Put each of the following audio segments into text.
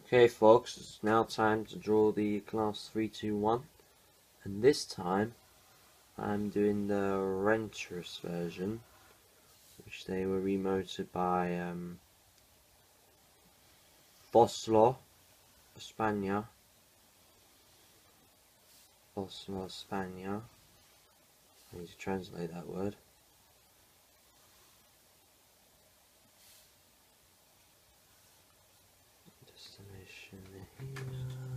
Okay folks, it's now time to draw the class 321, and this time I'm doing the Rentress version, which they were remoted by Boslo España. I need to translate that word. Destination here.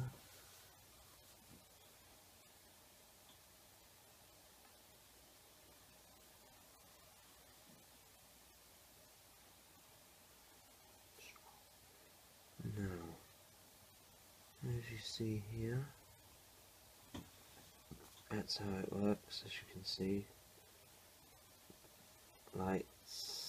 Now, as you see here, that's how it works. As you can see, lights.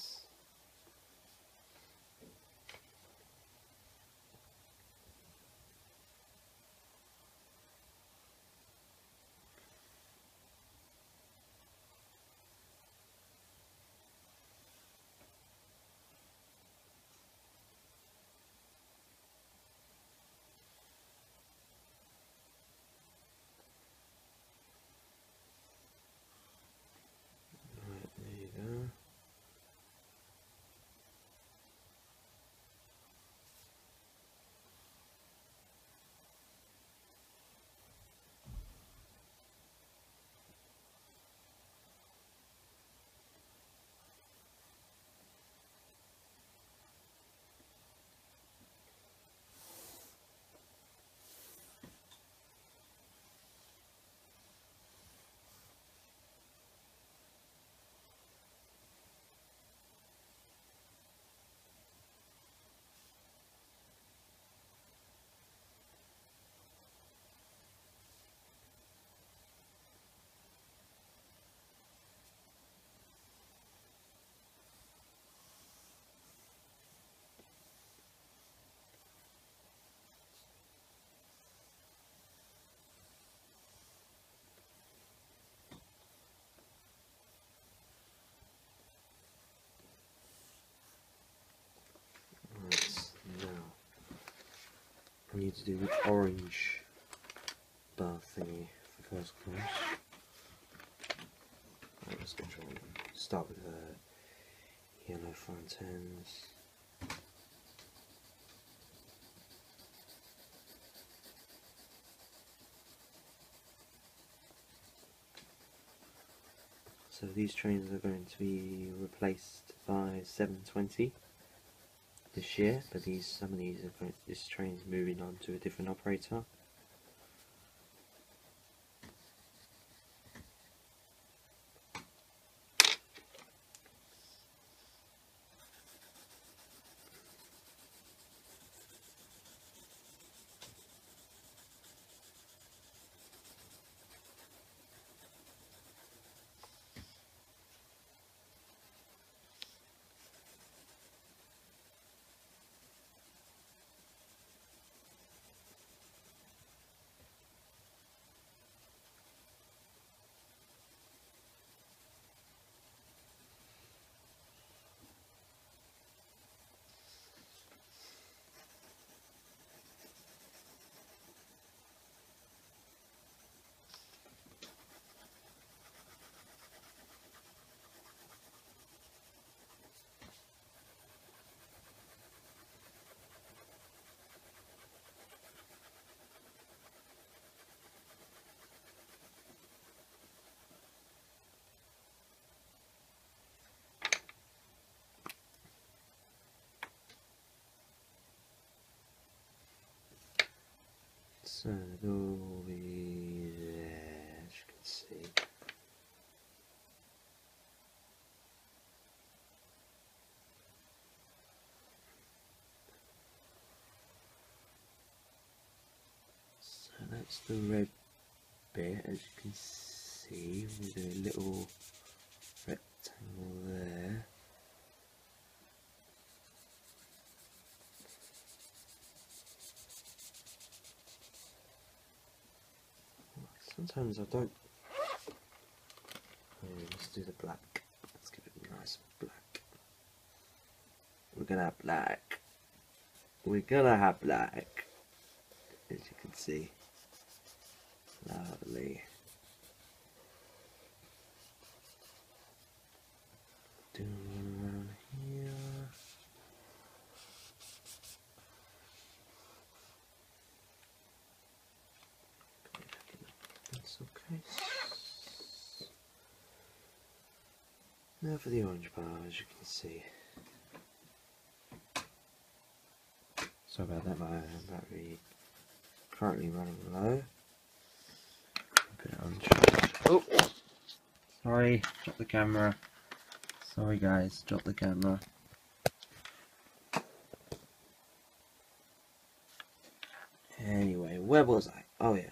Right, there you go. Right, now I need to do the orange bar thingy for first class. Right, let's get drawn. Start with yellow front ends. So these trains are going to be replaced by 720 this year, but some of these are this train's moving on to a different operator. So they'll all be there, as you can see. So that's the red bit, as you can see, with a little rectangle there. Sometimes I don't. Let's do the black. Let's give it a nice black. We're gonna have black. We're gonna have black. as you can see. Lovely. Doing one around here. Pencil case. Now for the orange bar, as you can see. Sorry about that, my battery currently running low. Put it on charge. Oh! Sorry, drop the camera. Sorry guys, drop the camera. Anyway, where was I? Oh yeah.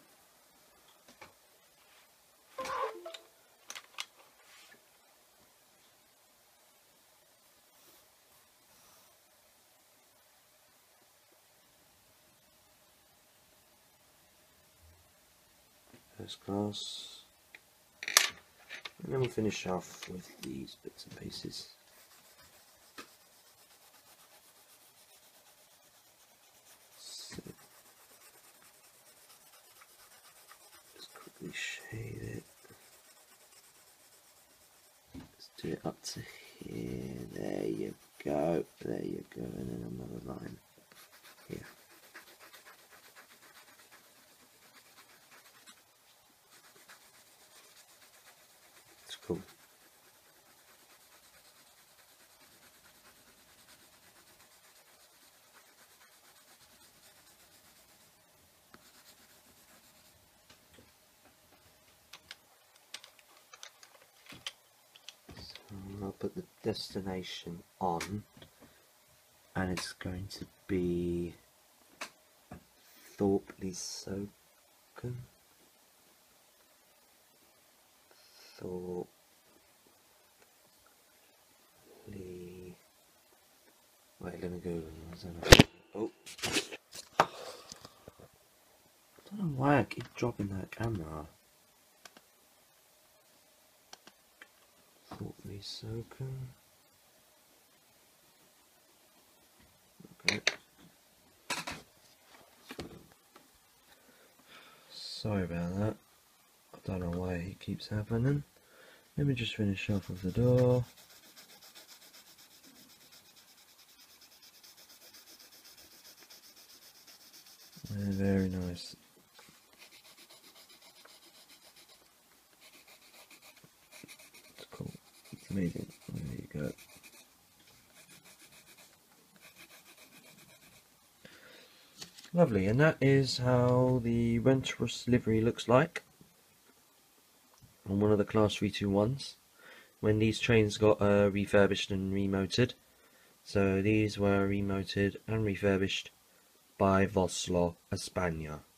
First class. And then we'll finish off with these bits and pieces. So, just quickly shade it. Let's do it up to here. There you go. There you go. And then another line here. It's cool. I'll put the destination on, and it's going to be Thorpley Soken. Thorpley. Wait, let me go. Oh, I don't know why I keep dropping that camera. Thorpley Soken. Okay. Sorry about that. I don't know why it keeps happening. Let me just finish off with the door. And very nice. It's cool. It's amazing. There you go. Lovely, and that is how the Rentrus livery looks like on one of the Class 321s when these trains got refurbished and remotored. So these were remotored and refurbished by Vosloo Espana.